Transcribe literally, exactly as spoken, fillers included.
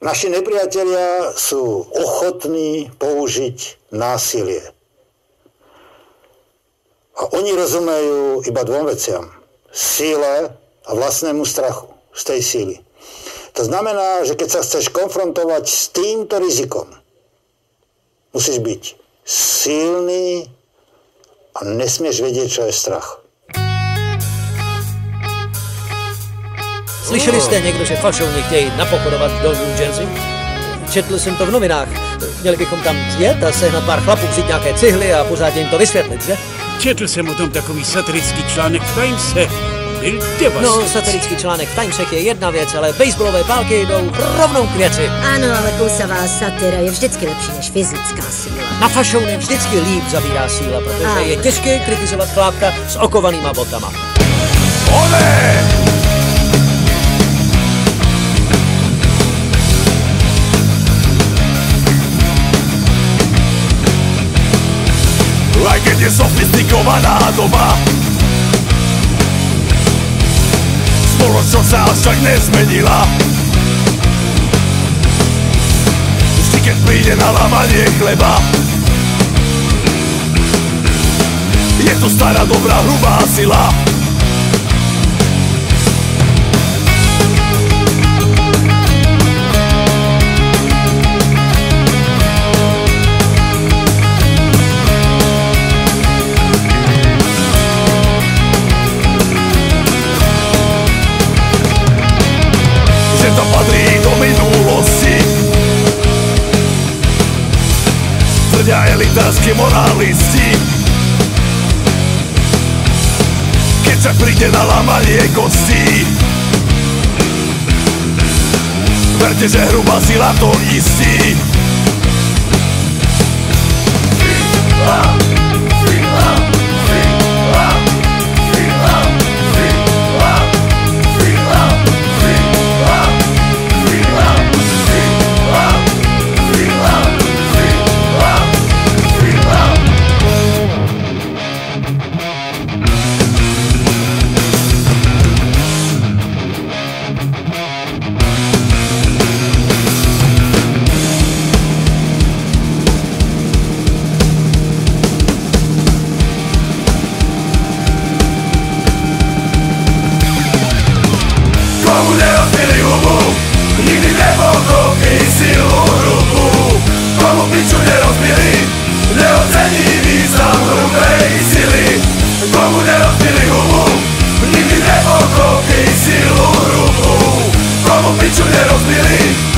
Naši nepriatelia sú ochotní použiť násilie. A oni rozumejú iba dvom veciam. Síle a vlastnému strachu z tej síly. To znamená, že keď sa chceš konfrontovať s týmto rizikom, musíš byť silný a nesmieš vedieť, čo je strach. Slyšeli jste někdo, že fašovny chtějí napochodovat do New Jersey? Četl jsem to v novinách. Měli bychom tam jet a sehnat pár chlapů, vzít nějaké cihly a pořádně jim to vysvětlit, že? Četl jsem o tom takový satirický článek v Timese. Byl devastací. No, satirický článek v Timesech je jedna věc, ale baseballové pálky jdou rovnou k věci. Ano, ale kousavá satira je vždycky lepší než fyzická síla. Na fašovny vždycky líp zabírá síla, protože Ano. je těžké kritizovat chlápka s okovanýma botama. Ole! Aj keď je sofistikovaná doba, spoločnosť sa až tak nezmenila. Vždy keď príde na lámanie chleba, je tu stará dobrá hrubá sila. Tvrdia elitárski morálisti. Keď sa príde na lámanie kostí, verte, že hrubá sila to istí. Komu nerozbili hubu, nikdy nepochopí silu hrubu. Komu piču nerozbili, neocení význam hrubej sily. Komu nerozbili hubu, nikdy nepochopí silu hrubu. Komu piču nerozbili,